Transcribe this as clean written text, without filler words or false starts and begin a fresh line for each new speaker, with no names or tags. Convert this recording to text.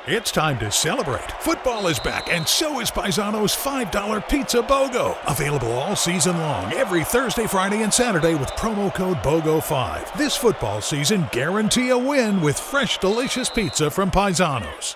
It's time to celebrate. Football is back, and so is Paisano's $5 Pizza BOGO. Available all season long, every Thursday, Friday, and Saturday with promo code BOGO5. This football season, guarantee a win with fresh, delicious pizza from Paisano's.